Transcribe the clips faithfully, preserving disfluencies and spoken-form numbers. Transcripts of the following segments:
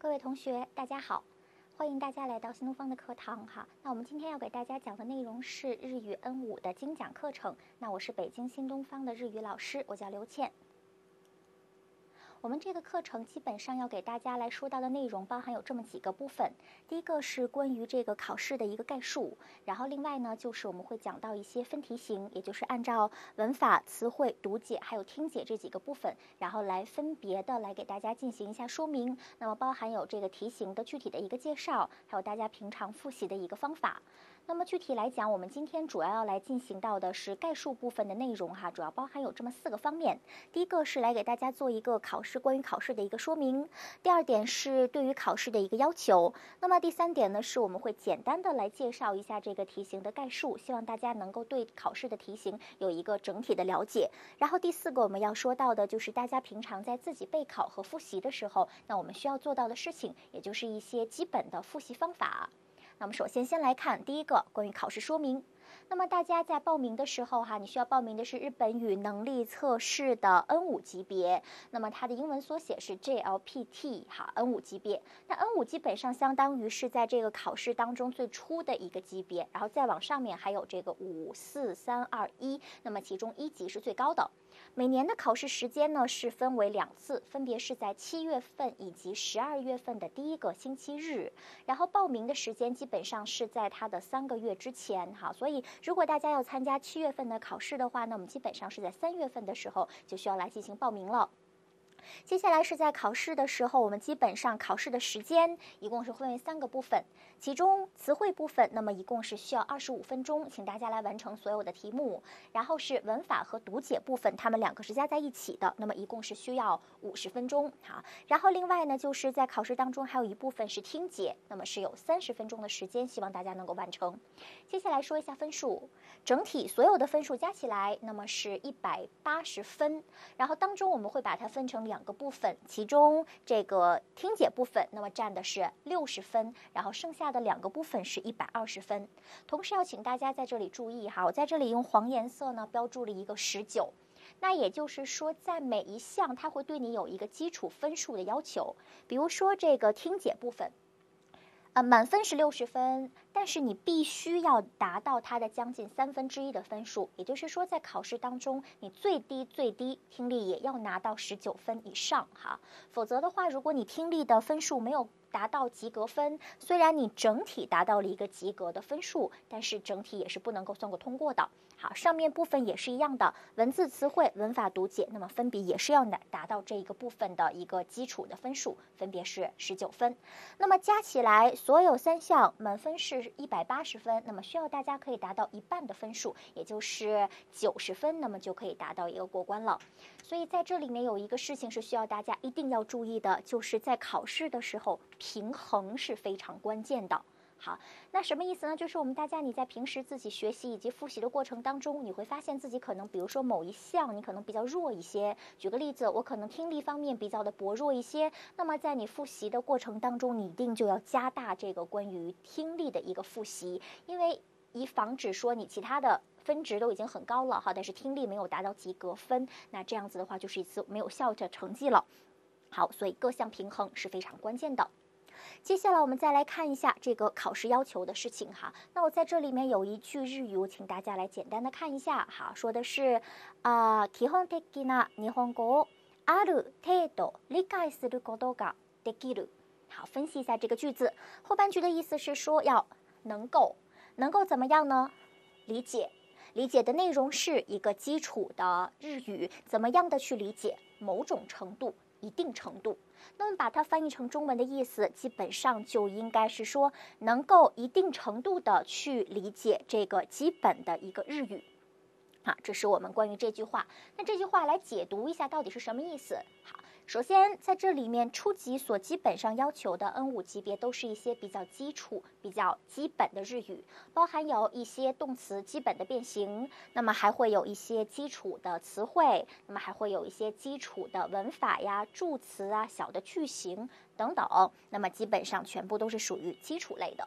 各位同学，大家好，欢迎大家来到新东方的课堂哈。那我们今天要给大家讲的内容是日语 N 五 的精讲课程。那我是北京新东方的日语老师，我叫刘倩。我们这个课程基本上要给大家来说到的内容包含有这么几个部分。第一个是关于这个考试的一个概述，然后另外呢就是我们会讲到一些分题型，也就是按照文法、词汇、读解还有听解这几个部分，然后来分别的来给大家进行一下说明。那么包含有这个题型的具体的一个介绍，还有大家平常复习的一个方法。那么具体来讲，我们今天主要要来进行到的是概述部分的内容哈，主要包含有这么四个方面。第一个是来给大家做一个考试关于考试的一个说明，第二点是对于考试的一个要求，那么第三点呢是我们会简单的来介绍一下这个题型的概述，希望大家能够对考试的题型有一个整体的了解。然后第四个我们要说到的就是大家平常在自己备考和复习的时候，那我们需要做到的事情，也就是一些基本的复习方法。那么首先先来看第一个关于考试说明。那么大家在报名的时候哈，你需要报名的是日本语能力测试的 N 五 级别，那么它的英文缩写是 J L P T 哈 N 五 级别。那 N 五 基本上相当于是在这个考试当中最初的一个级别，然后再往上面还有这个五四三二一，那么其中一级是最高的。每年的考试时间呢是分为两次，分别是在七月份以及十二月份的第一个星期日，然后报名的时间基本上是在它的三个月之前哈，所以如果大家要参加七月份的考试的话，那我们基本上是在三月份的时候就需要来进行报名了。接下来是在考试的时候，我们基本上考试的时间一共是分为三个部分，其中词汇部分那么一共是需要二十五分钟，请大家来完成所有的题目。然后是文法和读解部分，它们两个是加在一起的，那么一共是需要五十分钟好。然后另外呢就是在考试当中还有一部分是听解，那么是有三十分钟的时间，希望大家能够完成。接下来说一下分数，整体所有的分数加起来那么是一百八十分，然后当中我们会把它分成两个部分，其中这个听解部分那么占的是六十分，然后剩下的两个部分是一百二十分。同时要请大家在这里注意哈，我在这里用黄颜色呢标注了一个十九，那也就是说在每一项它会对你有一个基础分数的要求。比如说这个听解部分呃，满分是六十分，但是你必须要达到它的将近三分之一的分数，也就是说在考试当中你最低最低听力也要拿到十九分以上哈，否则的话如果你听力的分数没有达到及格分，虽然你整体达到了一个及格的分数，但是整体也是不能够算过通过的。好，上面部分也是一样的，文字词汇、文法读解，那么分别也是要达到这一个部分的一个基础的分数，分别是十九分。那么加起来所有三项满分是一百八十分，那么需要大家可以达到一半的分数，也就是九十分，那么就可以达到一个过关了。所以在这里面有一个事情是需要大家一定要注意的，就是在考试的时候平衡是非常关键的。好，那什么意思呢？就是我们大家你在平时自己学习以及复习的过程当中，你会发现自己可能比如说某一项你可能比较弱一些，举个例子，我可能听力方面比较的薄弱一些，那么在你复习的过程当中，你一定就要加大这个关于听力的一个复习，因为以防止说你其他的分值都已经很高了哈，但是听力没有达到及格分，那这样子的话就是一次没有效的成绩了。好，所以各项平衡是非常关键的。接下来我们再来看一下这个考试要求的事情哈。那我在这里面有一句日语，我请大家来简单的看一下哈，说的是啊、基本的な日本語をある程度理解することができる。好，分析一下这个句子，后半句的意思是说要能够，能够怎么样呢？理解，理解的内容是一个基础的日语，怎么样的去理解？某种程度。一定程度，那么把它翻译成中文的意思，基本上就应该是说能够一定程度的去理解这个基本的一个日语。好，这是我们关于这句话。那这句话来解读一下到底是什么意思？好，首先在这里面初级所基本上要求的 N 五 级别都是一些比较基础、比较基本的日语，包含有一些动词基本的变形，那么还会有一些基础的词汇，那么还会有一些基础的文法呀、助词啊、小的句型等等，那么基本上全部都是属于基础类的。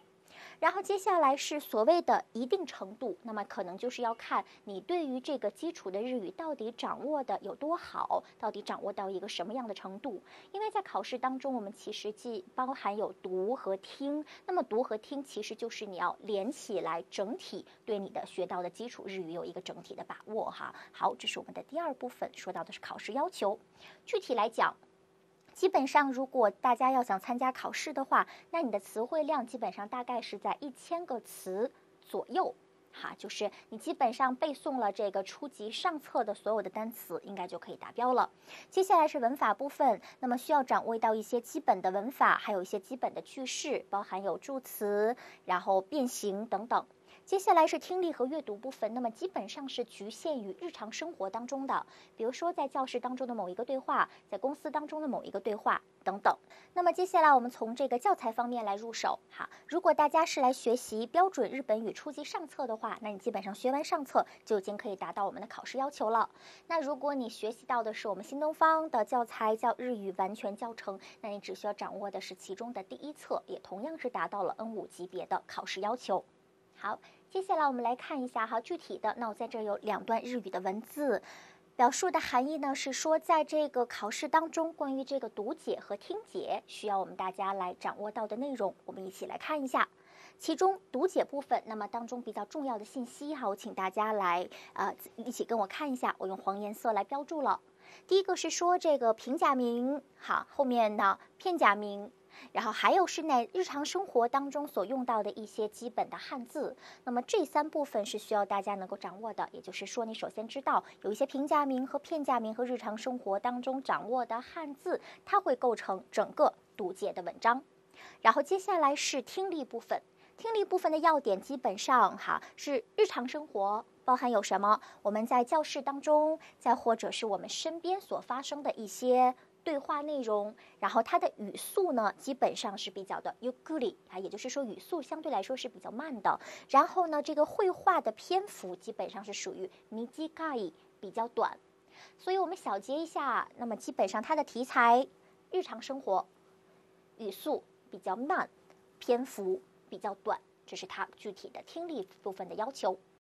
然后接下来是所谓的一定程度，那么可能就是要看你对于这个基础的日语到底掌握的有多好，到底掌握到一个什么样的程度。因为在考试当中，我们其实既包含有读和听，那么读和听其实就是你要连起来，整体对你的学到的基础日语有一个整体的把握哈。好，这是我们的第二部分，说到的是考试要求。具体来讲，基本上，如果大家要想参加考试的话，那你的词汇量基本上大概是在一千个词左右，哈，就是你基本上背诵了这个初级上册的所有的单词，应该就可以达标了。接下来是文法部分，那么需要掌握到一些基本的文法，还有一些基本的句式，包含有助词，然后变形等等。接下来是听力和阅读部分，那么基本上是局限于日常生活当中的，比如说在教室当中的某一个对话，在公司当中的某一个对话等等。那么接下来我们从这个教材方面来入手哈。如果大家是来学习标准日本语初级上册的话，那你基本上学完上册就已经可以达到我们的考试要求了。那如果你学习到的是我们新东方的教材叫日语完全教程，那你只需要掌握的是其中的第一册，也同样是达到了 N 五 级别的考试要求。好，接下来我们来看一下哈，具体的，那我在这有两段日语的文字，表述的含义呢是说，在这个考试当中，关于这个读解和听解，需要我们大家来掌握到的内容，我们一起来看一下。其中读解部分，那么当中比较重要的信息哈，我请大家来呃一起跟我看一下，我用黄颜色来标注了。第一个是说这个平假名，好，后面呢片假名。然后还有是在日常生活当中所用到的一些基本的汉字，那么这三部分是需要大家能够掌握的。也就是说，你首先知道有一些平假名和片假名和日常生活当中掌握的汉字，它会构成整个读解的文章。然后接下来是听力部分，听力部分的要点基本上哈是日常生活。包含有什么？我们在教室当中，再或者是我们身边所发生的一些对话内容，然后它的语速呢，基本上是比较的 ゆっくり啊，也就是说语速相对来说是比较慢的。然后呢，这个绘画的篇幅基本上是属于短い，比较短。所以我们小结一下，那么基本上它的题材日常生活，语速比较慢，篇幅比较短，这是它具体的听力部分的要求。